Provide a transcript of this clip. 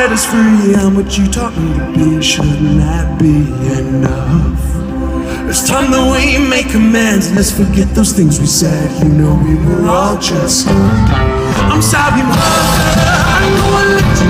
set us free. I'm what you taught me to be. Shouldn't that be enough? It's time that we make amends. Let's forget those things we said. You know we were all just I'm sorry, mother. I know I let you